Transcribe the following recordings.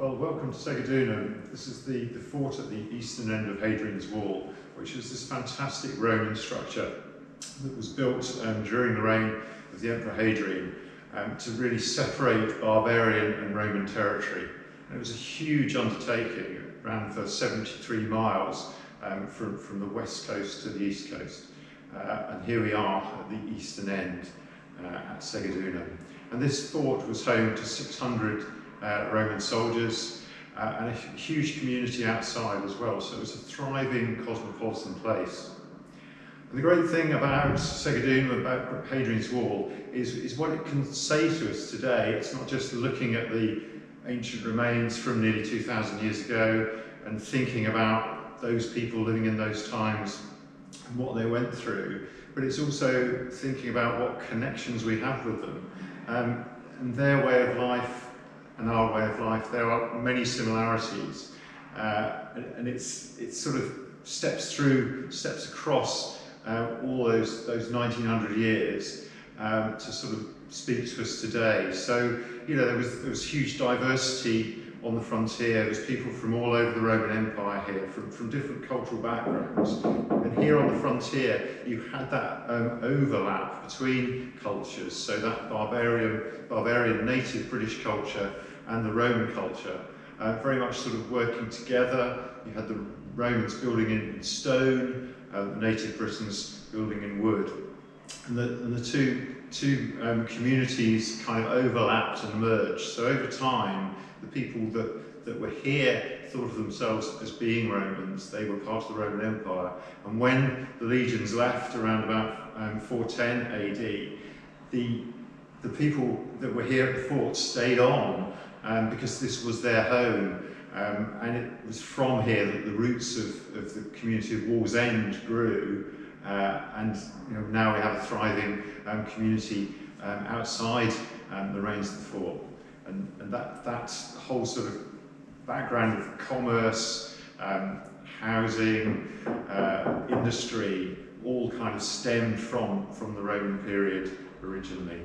Well, welcome to Segedunum. This is the fort at the eastern end of Hadrian's Wall, which is this fantastic Roman structure that was built during the reign of the Emperor Hadrian to really separate barbarian and Roman territory. And it was a huge undertaking. It ran for 73 miles from the west coast to the east coast. And here we are at the eastern end at Segedunum. And this fort was home to 600 Roman soldiers and a huge community outside as well, so it was a thriving cosmopolitan place. And the great thing about Segedunum, about Hadrian's Wall, is what it can say to us today. It's not just looking at the ancient remains from nearly 2,000 years ago and thinking about those people living in those times and what they went through, but it's also thinking about what connections we have with them and their way of life and our way of life. There are many similarities, and it sort of steps across all those 1900 years to sort of speak to us today. So, you know, there was huge diversity on the frontier. There was people from all over the Roman Empire here, from different cultural backgrounds. And here on the frontier, you had that overlap between cultures. So that barbarian native British culture and the Roman culture, very much sort of working together. You had the Romans building in stone, the native Britons building in wood. And the two communities kind of overlapped and merged. So over time, the people that were here thought of themselves as being Romans. They were part of the Roman Empire. And when the legions left around about 410 AD, the people that were here at the fort stayed on because this was their home. And it was from here that the roots of the community of Wallsend grew. And you know, now we have a thriving community outside the reins of the fort. And that whole sort of background of commerce, housing, industry, all kind of stemmed from the Roman period originally.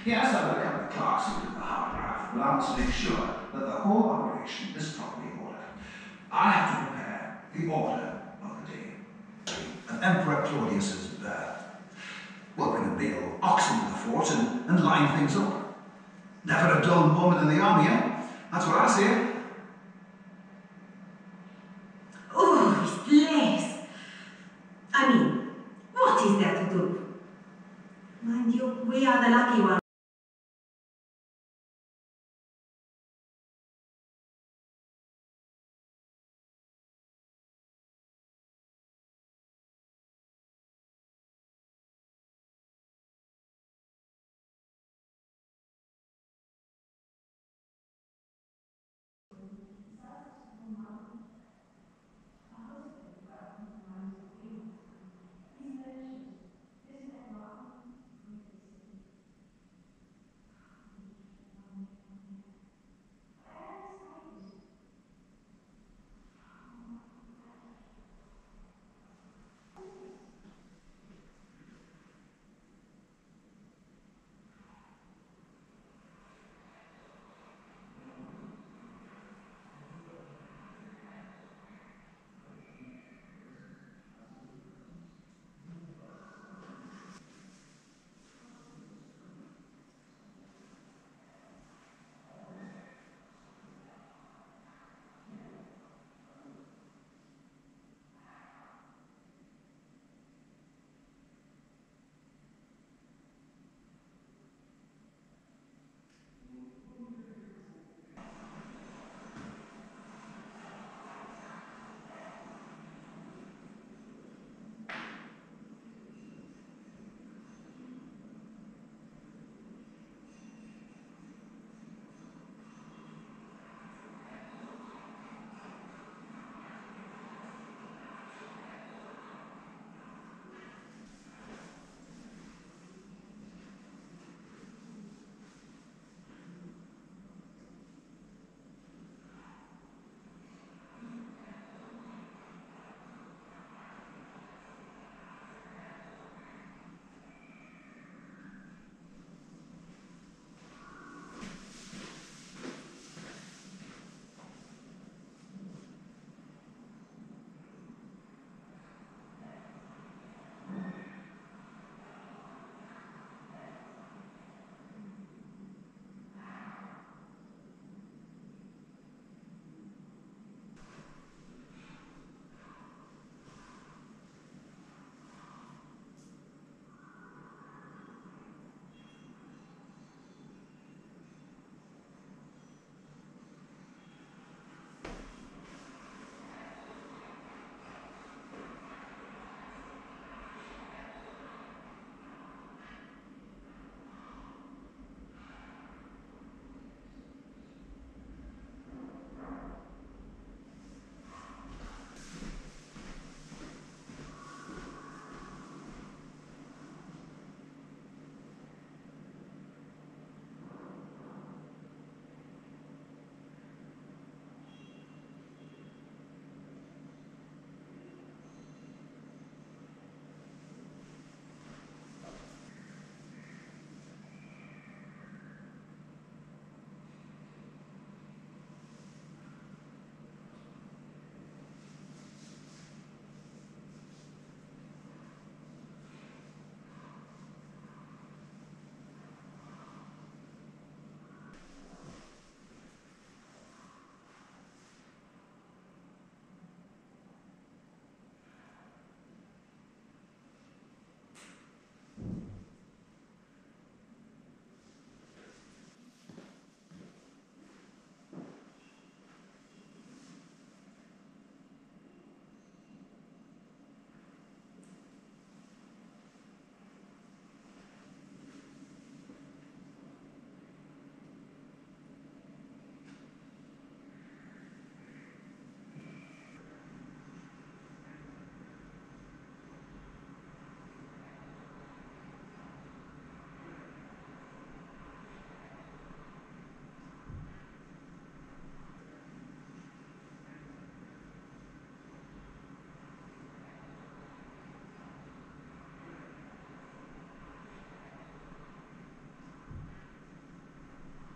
Yes, I will come the clerks who do the hard graft, but I must make sure that the whole operation is properly ordered. I have to prepare the order of the day. Emperor Claudius's birth. We'll bring a bale of oxen to the fort and line things up. Never a dull moment in the army, eh? That's what I say. Oh, yes. I mean, what is there to do? Mind you, we are the lucky ones.